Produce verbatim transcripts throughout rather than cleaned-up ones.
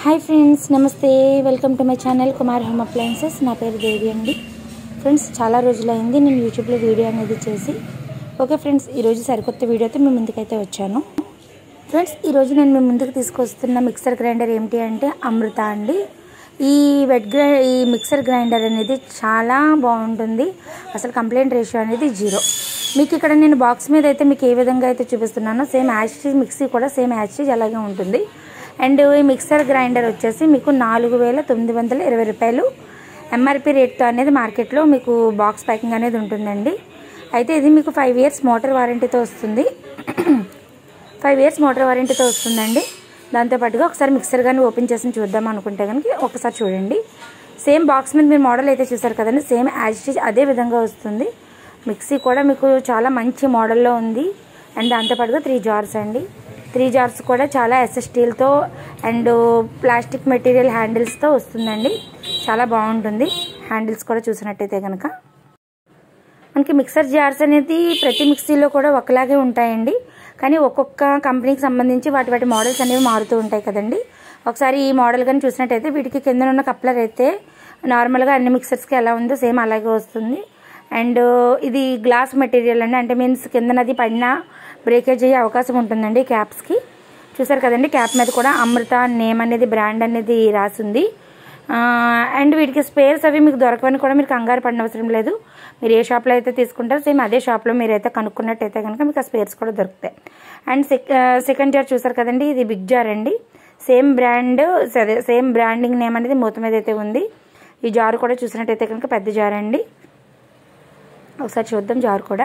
हाय friends नमस्ते welcome to my channel Kumar home appliances నా పేరు దేవి అండి ఫ్రెండ్స్ చాలా రోజులైంది నేను యూట్యూబ్ లో వీడియో అనేది చేసి ఓకే ఫ్రెండ్స్ ఈ రోజు సరికొత్త వీడియోతో మీ ముందుకైతే వచ్చాను ఫ్రెండ్స్ ఈ రోజు నేను మీ ముందుకు తీసుకొస్తున్న మిక్సర్ గ్రైండర్ ఏంటి అంటే అమృత అండి ఈ వెట్ గ్రై ఈ మిక్సర్ గ్రైండర్ అనేది చాలా బాగుంటుంది అసలు కంప్లైంట్ రేషియో అనేది జీరో మీకు ఇక్కడ నేను బాక్స్ మీద అయితే మీకు ఏ విధంగా అయితే చూపిస్తున్నానో సేమ్ యాష్ మిక్సీ కూడా సేమ్ యాష్ అలాగే ఉంటుంది అండ్ ఈ మిక్సర్ గ్రైండర్ వచ్చేసి మీకు నాలుగు వేల తొమ్మిది వందల ఇరవై రూపాయలు ఎంఆర్పి రేట్తో అనేది మార్కెట్లో మీకు బాక్స్ ప్యాకింగ్ అనేది ఉంటుందండి అయితే ఇది మీకు ఫైవ్ ఇయర్స్ మోటార్ వారంటీతో వస్తుంది ఫైవ్ ఇయర్స్ మోటార్ వారంటీతో వస్తుందండి దాంతోపాటుగా ఒకసారి మిక్సర్ కానీ ఓపెన్ చేసి చూద్దాం అనుకుంటే కనుక ఒకసారి చూడండి సేమ్ బాక్స్ మీద మీరు మోడల్ అయితే చూసారు కదండి సేమ్ యాజ్ అదే విధంగా వస్తుంది మిక్సీ కూడా మీకు చాలా మంచి మోడల్లో ఉంది అండ్ దాంతోపాటుగా త్రీ జార్స్ అండి త్రీ జార్స్ కూడా చాలా ఎస్ఎస్ స్టీల్తో అండ్ ప్లాస్టిక్ మెటీరియల్ హ్యాండిల్స్తో వస్తుందండి చాలా బాగుంటుంది హ్యాండిల్స్ కూడా చూసినట్టయితే కనుక మనకి మిక్సర్ జార్స్ అనేది ప్రతి మిక్సీలో కూడా ఒకలాగే ఉంటాయండి కానీ ఒక్కొక్క కంపెనీకి సంబంధించి వాటి వాటి మోడల్స్ అనేవి మారుతూ ఉంటాయి కదండి ఒకసారి ఈ మోడల్ కానీ చూసినట్టయితే వీటికి కింద ఉన్న కప్లర్ అయితే నార్మల్గా అన్ని మిక్సర్స్కి ఎలా ఉందో సేమ్ అలాగే వస్తుంది అండ్ ఇది గ్లాస్ మెటీరియల్ అండి అంటే మీన్స్ కిందనది పడినా బ్రేకేజ్ అయ్యే అవకాశం ఉంటుందండి క్యాప్స్కి చూసారు కదండి క్యాప్ మీద కూడా అమృత నేమ్ అనేది బ్రాండ్ అనేది రాసింది అండ్ వీటికి స్పేర్స్ అవి మీకు దొరకవని కూడా మీరు కంగారు పడిన అవసరం లేదు మీరు ఏ షాప్లో అయితే తీసుకుంటారో సేమ్ అదే షాప్లో మీరైతే కనుక్కున్నట్టయితే కనుక మీకు ఆ స్పేర్స్ కూడా దొరుకుతాయి అండ్ సెకండ్ జార్ చూసారు కదండి ఇది బిగ్ జార్ అండి సేమ్ బ్రాండ్ సరే సేమ్ బ్రాండింగ్ నేమ్ అనేది మూత మీద అయితే ఉంది ఈ జార్ కూడా చూసినట్టయితే కనుక పెద్ద జార్ అండి ఒకసారి చూద్దాం జార్ కూడా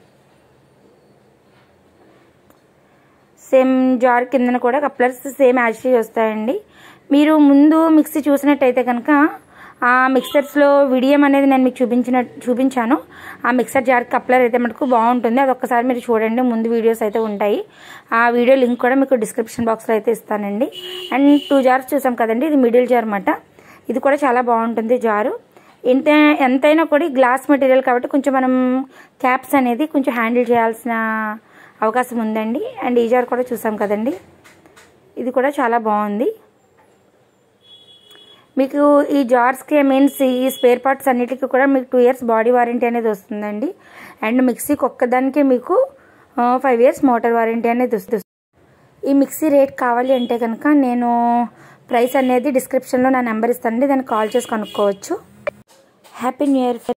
సేమ్ జార్ కిందన కూడా కప్లర్స్ సేమ్ యాజ్ వస్తాయండి మీరు ముందు మిక్సీ చూసినట్టయితే కనుక ఆ మిక్సర్స్లో విడియం అనేది నేను మీకు చూపించిన చూపించాను ఆ మిక్సర్ జార్ కప్లర్ అయితే మటుకు బాగుంటుంది అది ఒక్కసారి మీరు చూడండి ముందు వీడియోస్ అయితే ఉంటాయి ఆ వీడియో లింక్ కూడా మీకు డిస్క్రిప్షన్ బాక్స్లో అయితే ఇస్తానండి అండ్ టూ జార్స్ చూసాం కదండి ఇది మిడిల్ జార్ అన్నమాట ఇది కూడా చాలా బాగుంటుంది జారు ఎంత ఎంతైనా కూడా గ్లాస్ మెటీరియల్ కాబట్టి కొంచెం మనం క్యాప్స్ అనేది కొంచెం హ్యాండిల్ చేయాల్సిన అవకాశం ఉందండి అండ్ ఈ జార్ కూడా చూసాం కదండి ఇది కూడా చాలా బాగుంది మీకు ఈ జార్స్కి మీన్స్ ఈ స్పేర్ పార్ట్స్ అన్నిటికీ కూడా మీకు టూ ఇయర్స్ బాడీ వారంటీ అనేది వస్తుందండి అండ్ మిక్సీకి ఒక్కదానికి మీకు ఫైవ్ ఇయర్స్ మోటార్ వారంటీ అనేది వస్తుంది ఈ మిక్సీ రేట్ కావాలి అంటే కనుక నేను ప్రైస్ అనేది డిస్క్రిప్షన్లో నా నెంబర్ ఇస్తానండి దాన్ని కాల్ చేసి కనుక్కోవచ్చు హ్యాపీ న్యూ ఇయర్